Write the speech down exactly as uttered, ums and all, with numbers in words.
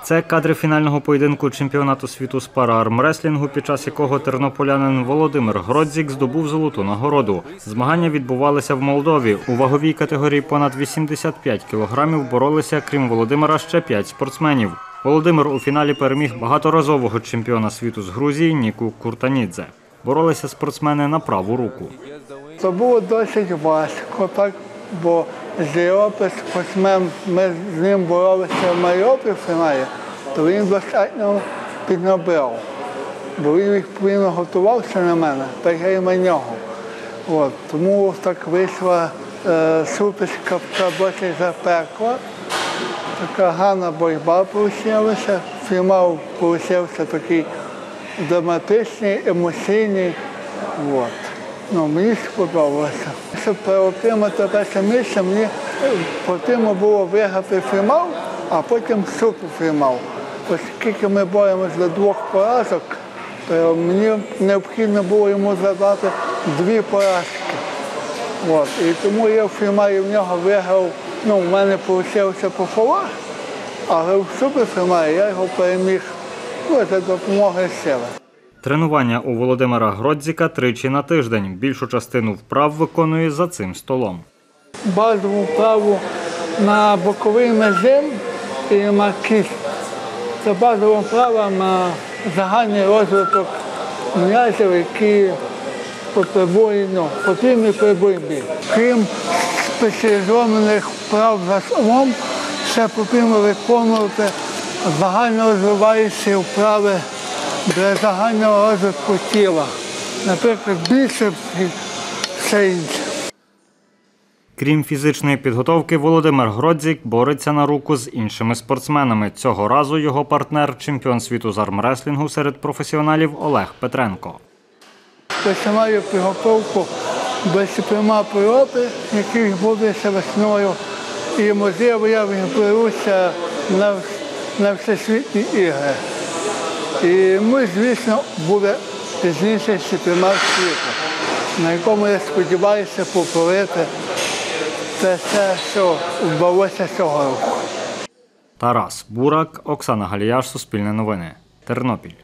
Це кадри фінального поєдинку чемпіонату світу з пара-армреслінгу, під час якого тернополянин Володимир Гродзік здобув золоту нагороду. Змагання відбувалися в Молдові. У ваговій категорії понад вісімдесят п'ять кілограмів боролися, крім Володимира, ще п'ять спортсменів. Володимир у фіналі переміг багаторазового чемпіона світу з Грузії Ніку Куртанідзе. Боролися спортсмени на праву руку. Це було досить важко, так, бо з Європи спортсмен, ми з ним боролися в Маріуполі в фіналі, то він достатньо піднабрав, бо він відповідно готувався на мене, так я і на нього. От, тому так вийшла е, сутичка, досить запекла, така гарна боротьба вийшла, фінал вийшов такий драматичний, емоційний. От. Ну, мені сподобалося. Щоб отримати перше місце, мені потрібно було виграти фінал, а потім суперфінал. Оскільки ми боремося за двох поразок, то мені необхідно було йому задати дві поразки. От. І тому я в фіналі в нього виграв, ну, в мене вийшло по фолах, але в суперфіналі я його переміг, ну, за допомогою сили. Тренування у Володимира Гродзіка тричі на тиждень. Більшу частину вправ виконує за цим столом. Базову вправу на боковий нажим і на кість. Це базова вправа на загальний розвиток м'язів, які потребують, ну, потрібні при боротьбі. Крім спеціалізованих вправ за столом, ще потрібно виконувати загально розвиваючі вправи для загального розвитку тіла, наприклад, біцепс і все інше. Крім фізичної підготовки, Володимир Гродзік бореться на руку з іншими спортсменами. Цього разу його партнер – чемпіон світу з армреслінгу серед професіоналів Олег Петренко. Починаю підготовку до чемпіонату Європи, який відбудеться весною, і, можливо, я виберуся на, на всесвітні ігри. І ми, звісно, буде пізніше чемпіонат світу, на якому я сподіваюся повторити те все, що вдалося цього року. Тарас Бурак, Оксана Галіяш, Суспільне новини, Тернопіль.